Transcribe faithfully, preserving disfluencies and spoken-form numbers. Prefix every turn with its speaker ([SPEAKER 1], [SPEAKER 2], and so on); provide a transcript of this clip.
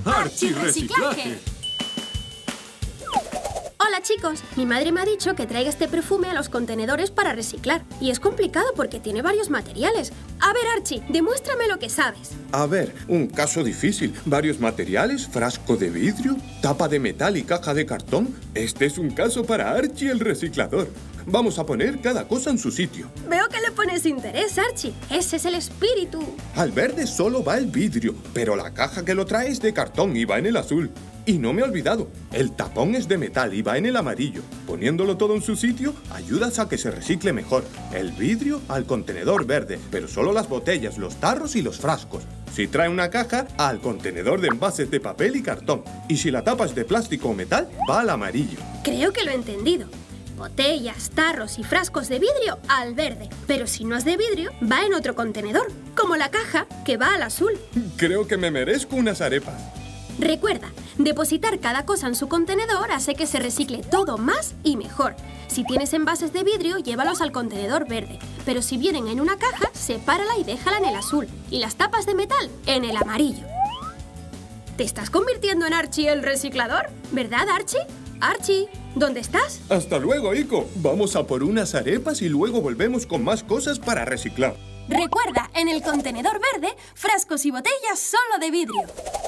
[SPEAKER 1] Archie Reciclaje.
[SPEAKER 2] Hola chicos, mi madre me ha dicho que traiga este perfume a los contenedores para reciclar. Y es complicado porque tiene varios materiales. A ver Archie, demuéstrame lo que sabes.
[SPEAKER 3] A ver, un caso difícil. Varios materiales, frasco de vidrio, tapa de metal y caja de cartón. Este es un caso para Archie el reciclador. Vamos a poner cada cosa en su sitio.
[SPEAKER 2] Veo que le pones interés, Archie. Ese es el espíritu.
[SPEAKER 3] Al verde solo va el vidrio, pero la caja que lo trae es de cartón y va en el azul. Y no me he olvidado, el tapón es de metal y va en el amarillo. Poniéndolo todo en su sitio, ayudas a que se recicle mejor. El vidrio al contenedor verde, pero solo las botellas, los tarros y los frascos. Si trae una caja, al contenedor de envases de papel y cartón. Y si la tapa es de plástico o metal, va al amarillo.
[SPEAKER 2] Creo que lo he entendido. Botellas, tarros y frascos de vidrio al verde. Pero si no es de vidrio, va en otro contenedor, como la caja, que va al azul.
[SPEAKER 3] Creo que me merezco unas arepas.
[SPEAKER 2] Recuerda, depositar cada cosa en su contenedor hace que se recicle todo más y mejor. Si tienes envases de vidrio, llévalos al contenedor verde. Pero si vienen en una caja, sepárala y déjala en el azul. Y las tapas de metal en el amarillo. ¿Te estás convirtiendo en Archie el reciclador? ¿Verdad, Archie? Archie, ¿dónde estás?
[SPEAKER 3] Hasta luego, Ico. Vamos a por unas arepas y luego volvemos con más cosas para reciclar.
[SPEAKER 2] Recuerda, en el contenedor verde, frascos y botellas solo de vidrio.